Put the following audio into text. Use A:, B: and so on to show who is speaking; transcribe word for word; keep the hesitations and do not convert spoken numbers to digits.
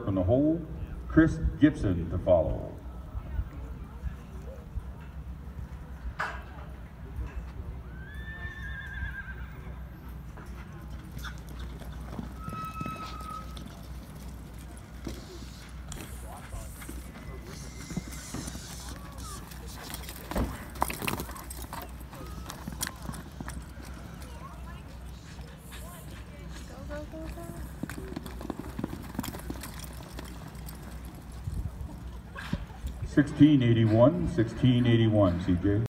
A: Sharp in the hole, Chris Gibson to follow. sixteen eighty-one, sixteen eighty-one, C J.